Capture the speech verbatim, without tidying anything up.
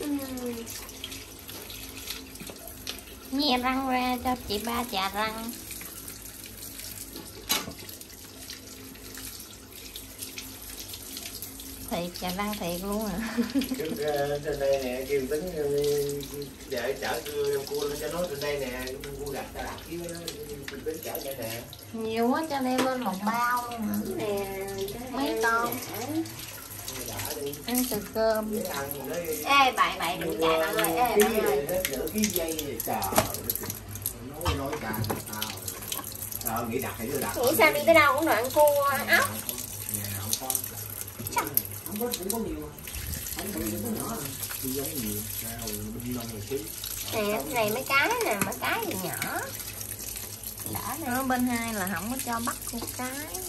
Nhẹ răng ra cho chị ba chà răng. Thiệt chà răng thiệt luôn à. Trên đây nè kêu tính để chở cua lên cho nó trên đây nè, cua đặt ta đặt chứ tính chở vậy nè. Nhiều quá cho nên lên một bao luôn hả? Nè, mấy con. Ăn từ cơm. Ê bậy bậy đừng chạy bạn ơi, ê bạn ơi. Nửa cái dây trời. Nói nói cả tao. Tao nghĩ đặt thì đưa đặt. Nghĩ sao đi tới đâu cũng đoạn cua ốc. Không có cũng có nhiều. Không có nhiều có nhỏ. Đi giống nhiều. Sao binh lông một xíu. Nè, cái này mấy cái nè, mấy cái gì nhỏ. Đã nè, bên hai là không có cho bắt con cái.